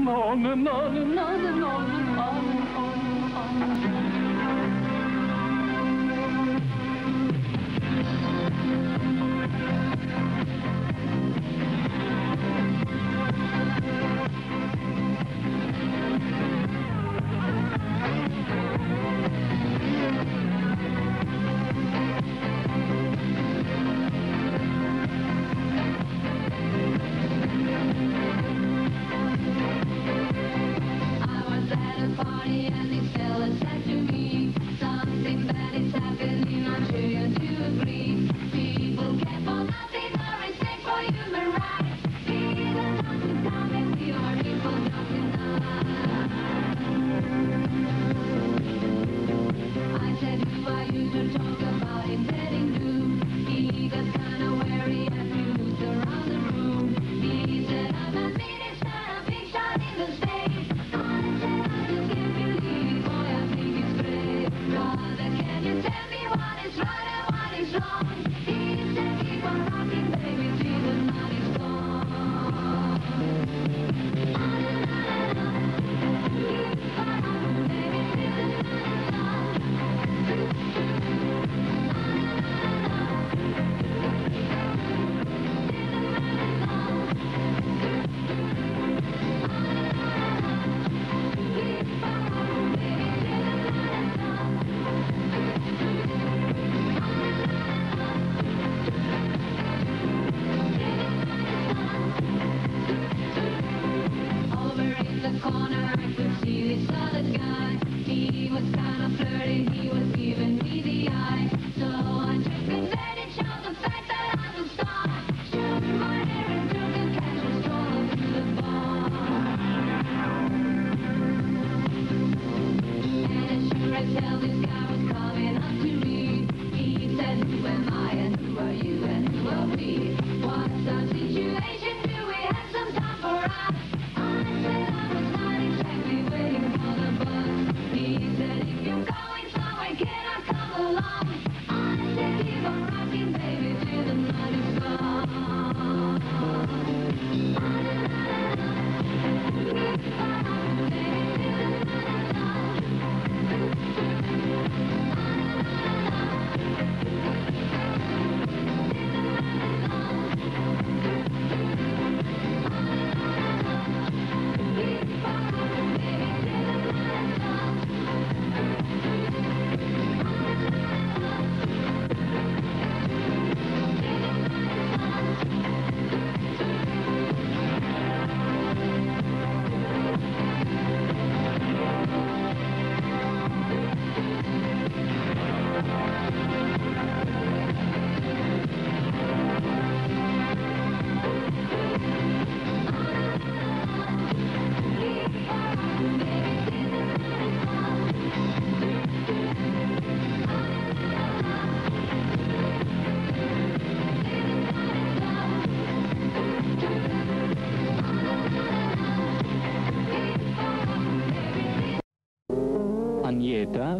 Agneta,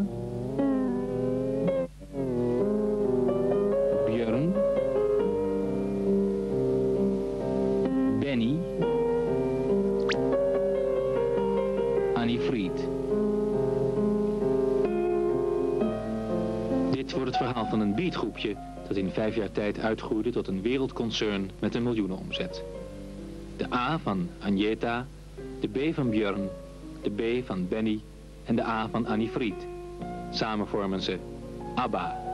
Björn, Benny, Annie Fried. Dit wordt het verhaal van een beatgroepje dat in 5 jaar tijd uitgroeide tot een wereldconcern met een miljoenenomzet. De A van Agneta, de B van Björn, de B van Benny en de A van Annie Fried. Samen vormen ze ABBA.